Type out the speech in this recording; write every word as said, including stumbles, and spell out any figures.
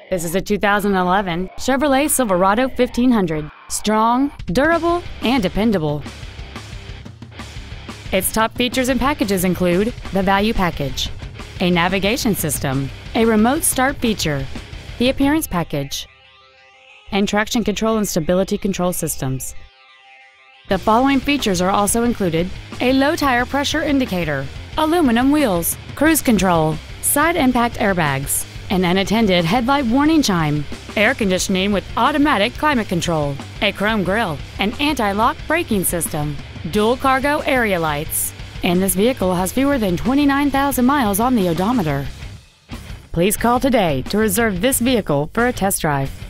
This is a two thousand eleven Chevrolet Silverado fifteen hundred. Strong, durable, and dependable. Its top features and packages include the value package, a navigation system, a remote start feature, the appearance package, and traction control and stability control systems. The following features are also included: a low tire pressure indicator, aluminum wheels, cruise control, side impact airbags, an unattended headlight warning chime, air conditioning with automatic climate control, a chrome grille, an anti-lock braking system, dual cargo area lights, and this vehicle has fewer than twenty-nine thousand miles on the odometer. Please call today to reserve this vehicle for a test drive.